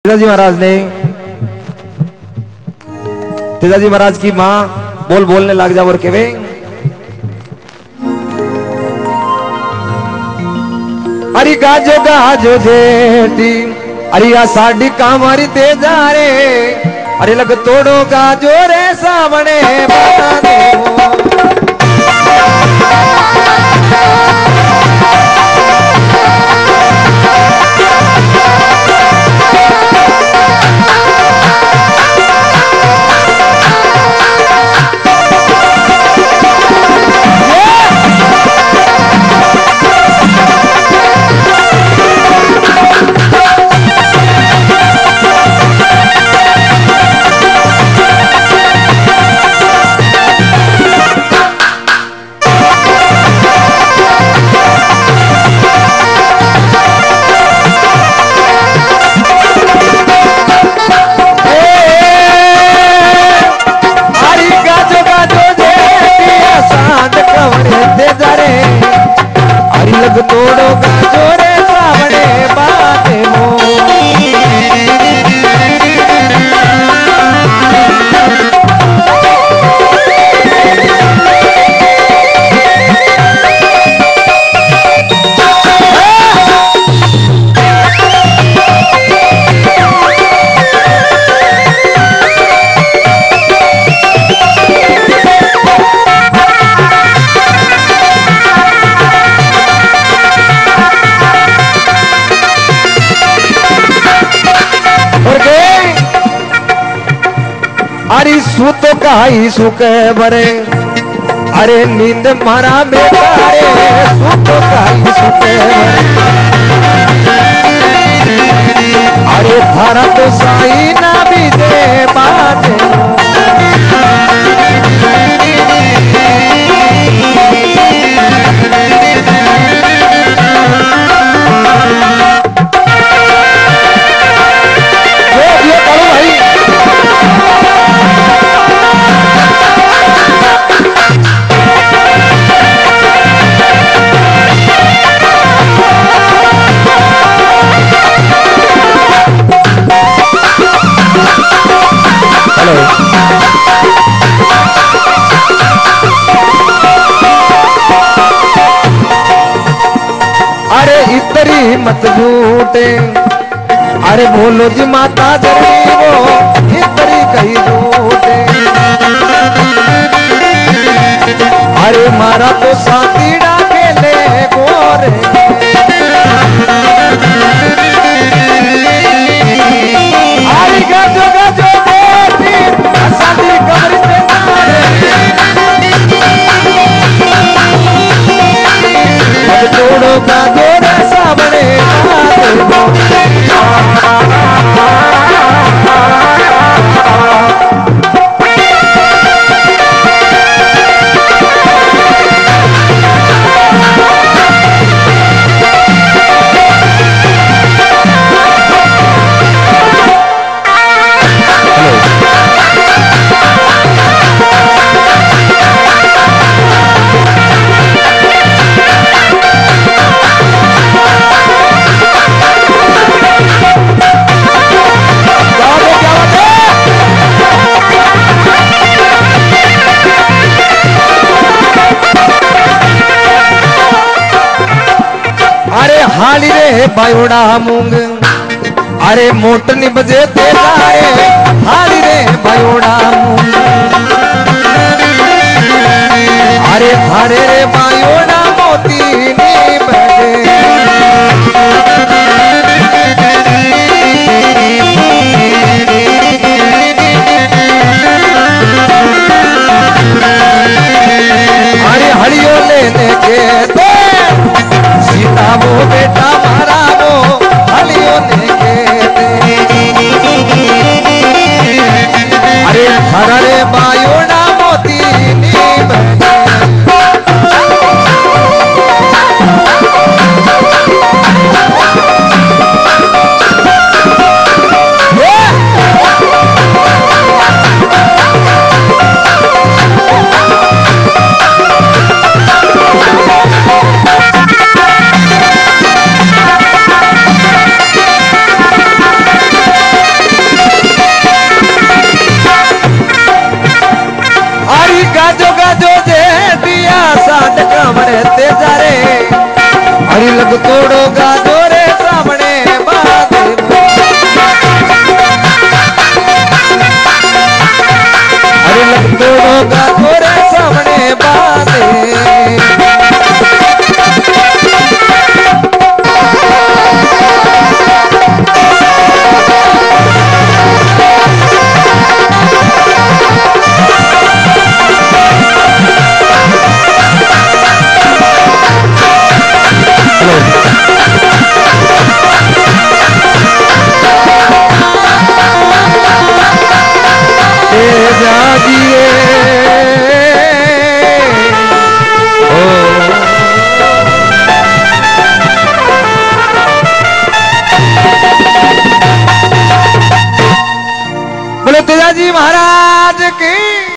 तेजाजी महाराज की माँ बोलने लग जा और केवे अरे गाजो जेठी अरे या साड़ी कामारी तेजा रे अरे लग तोड़ो गाजो रे सावणे बता दे तोड़ो गाजो रे सावणे बाते मो अरे सू तो काई सुके बरे अरे नींद मारा बेटा रे सू तो काई सुके बरे अरे थारा तो साई ना भी दे बाटे अरे इतरी मत झूठे अरे बोलो जी माता जरी वो इतरी कही झूठे अरे मारा तो साथी डाके ले गोरे अरे गाजो गाजो बेटी साथी कमर से मारे अब तोड़ो गाजो रे सावणे हाली रे बायोड़ा मूंग अरे मोटनी बजे तेरा रे हाली रे बायोड़ा मूंग अरे थारे रे बायोड़ा मोती नी बजे अरे हड़ियों लेने के तो सीता वो बेटा मारा वो हलियों ने अरे हरा रे बायोड़ा मोती नी जी महाराज की।